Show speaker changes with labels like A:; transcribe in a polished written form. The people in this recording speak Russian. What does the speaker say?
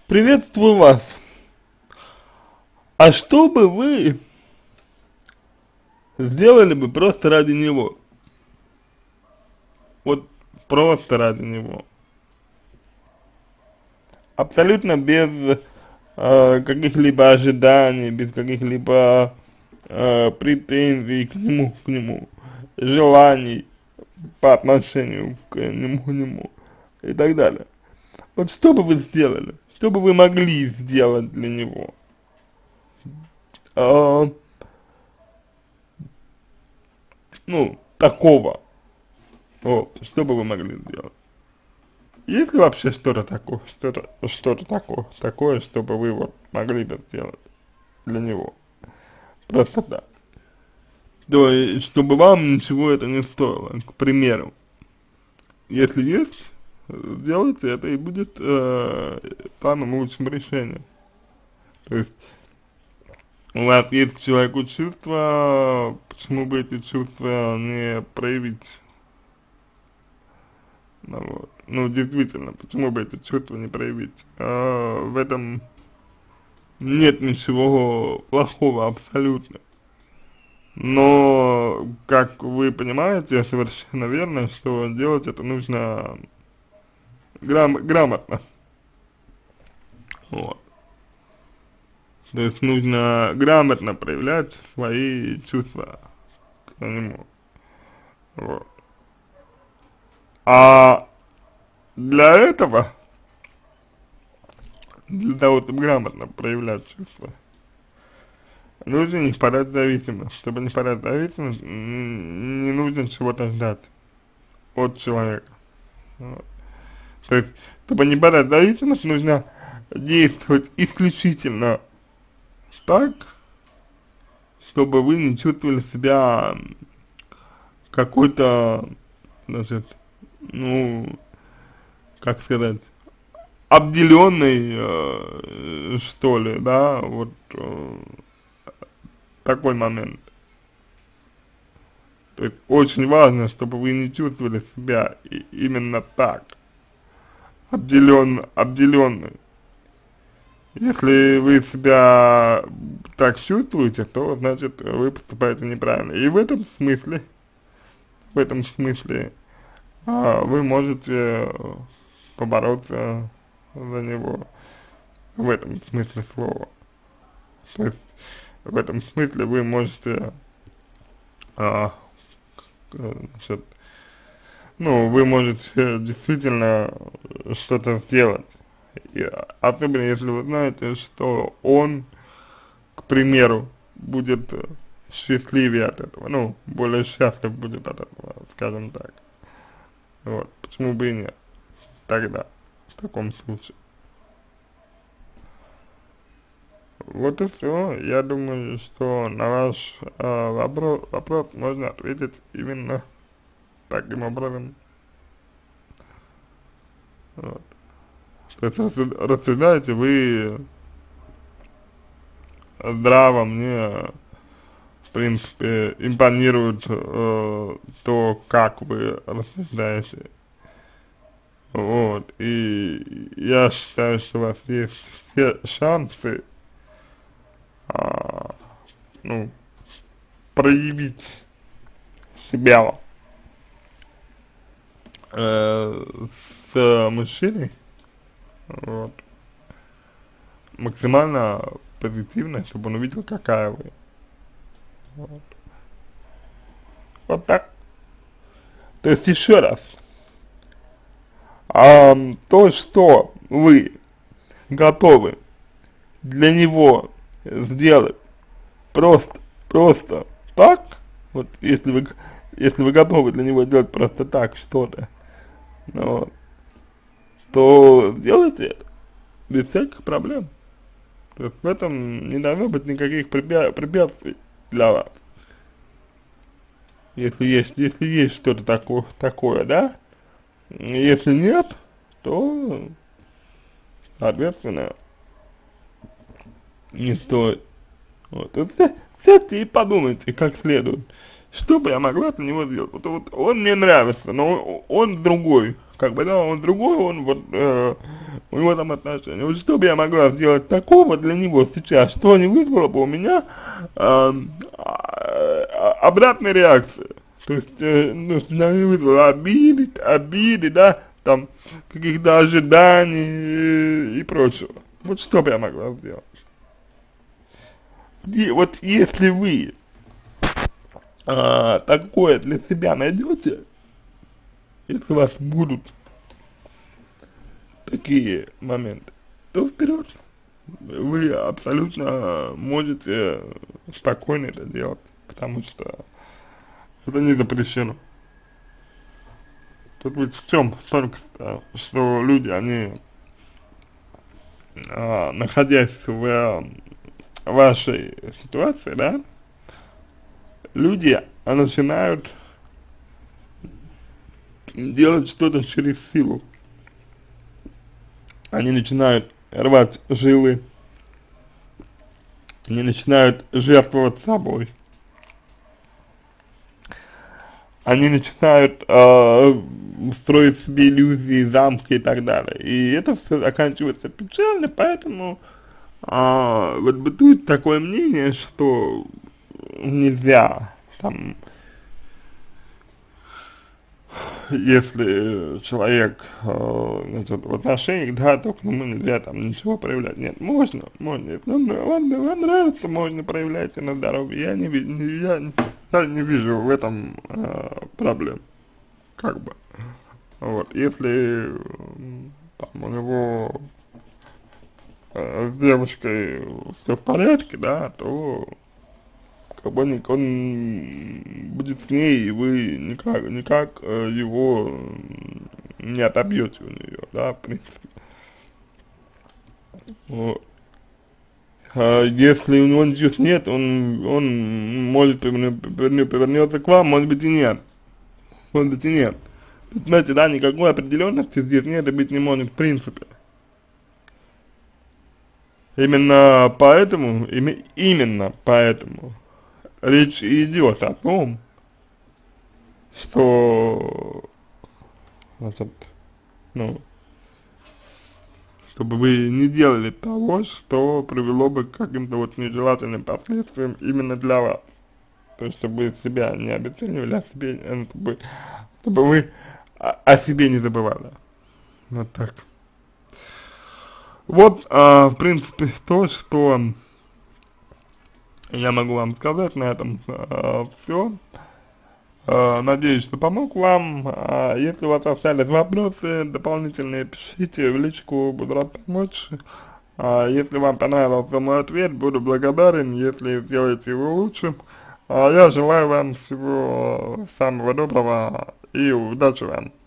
A: Приветствую вас. А что бы вы сделали бы просто ради него? Вот просто ради него. Абсолютно без каких-либо ожиданий, без каких-либо претензий к нему, желаний по отношению к нему и так далее. Вот что бы вы сделали? Что бы вы могли сделать для него? А, ну, такого. Вот, что бы вы могли сделать? Есть ли вообще что-то такое, такое, что бы вы вот могли бы сделать для него? Просто так. То есть, чтобы вам ничего это не стоило, к примеру. Если есть, сделайте это, и будет самым лучшим решением. То есть, у вас есть к человеку чувства, почему бы эти чувства не проявить? Ну, вот. Ну, действительно, почему бы эти чувства не проявить? В этом нет ничего плохого абсолютно. Но, как вы понимаете, совершенно верно, что делать это нужно грамотно. Вот. То есть нужно грамотно проявлять свои чувства к нему. Вот. А для этого, для того, чтобы грамотно проявлять чувства, нужно не впадать в зависимость. Чтобы не впадать в зависимость, не нужно чего-то ждать от человека. Вот. То есть, чтобы не впадать в зависимость, нужно действовать исключительно так, чтобы вы не чувствовали себя какой-то, значит, ну, как сказать, обделенный, что ли, да, вот такой момент. То есть очень важно, чтобы вы не чувствовали себя именно так, обделенный. Если вы себя так чувствуете, то значит вы поступаете неправильно. И в этом смысле вы можете побороться за него в этом смысле слова. То есть в этом смысле вы можете, значит, ну, вы можете действительно что-то сделать. И особенно если вы знаете, что он, к примеру, будет счастливее от этого, ну, более счастлив будет от этого, скажем так. Вот, почему бы и нет, тогда, в таком случае. Вот и все. Я думаю, что на ваш вопрос можно ответить именно таким образом. Вот. То есть рассуждаете вы здраво, мне в принципе импонирует то, как вы рассуждаете. Вот. И я считаю, что у вас есть все шансы а, ну, проявить себя с мужчиной, вот, максимально позитивно, чтобы он увидел, какая вы. Вот, вот так. То есть еще раз, то, что вы готовы для него сделать просто так, вот если вы готовы для него делать просто так что-то, ну, вот, то сделайте это без всяких проблем. То есть в этом не должно быть никаких препятствий для вас. Если есть что-то такое, да, если нет, то, соответственно, не стоит. Вот, и сядьте и подумайте как следует, что бы я могла для него сделать. Вот он мне нравится, но он другой, как бы, да, он другой, он вот, у него там отношения. Вот что бы я могла сделать такого для него сейчас, что не вызвало бы у меня обратной реакции. То есть, ну, не вызвало обиды, да, там, каких-то ожиданий и прочего. Вот что бы я могла сделать? И вот если вы такое для себя найдете, если у вас будут такие моменты, то вперед. Вы абсолютно можете спокойно это делать, потому что это не запрещено. Тут ведь в чем только что люди, они, находясь в вашей ситуации, да, люди начинают делать что-то через силу. Они начинают рвать жилы, они начинают жертвовать собой, они начинают строить себе иллюзии, замки и так далее. И это все заканчивается печально, поэтому вот бытует такое мнение, что нельзя там, если человек значит, в отношениях, да, то к нему нельзя там ничего проявлять. Нет, можно, если вам нравится, можно проявлять и на здоровье. Я не вижу в этом проблем, как бы. Вот, если там у него с девушкой все в порядке, да, то как бы он будет с ней, и вы никак его не отобьете у нее, да, в принципе. Вот. Если у него ничего нет, он может повернется к вам, может быть и нет. Может быть и нет. Знаете, да, никакой определенности здесь нет и быть не может в принципе. Именно поэтому речь идет о том, что, значит, ну, чтобы вы не делали того, что привело бы к каким-то вот нежелательным последствиям именно для вас. То есть, чтобы вы себя не обесценивали, чтобы вы о себе не забывали. Вот так. Вот, в принципе, то, что я могу вам сказать на этом все. Надеюсь, что помог вам. Если у вас остались вопросы дополнительные, пишите в личку, буду рад помочь. Если вам понравился мой ответ, буду благодарен, если сделаете его лучше. Я желаю вам всего самого доброго и удачи вам.